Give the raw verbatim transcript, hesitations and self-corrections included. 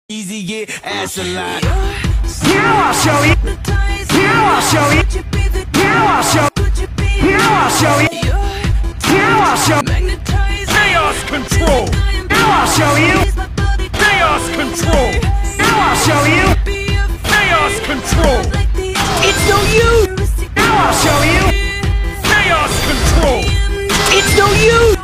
Easy, get ass a lot. Now I'll show you. Now I'll show you. Now I'll show you. Now I'll show you. Now I'll show you. Chaos control! Now I'll show you. Chaos control! Now I'll show you. Chaos control! It's no use. Now I'll show you. Chaos control! It's no use.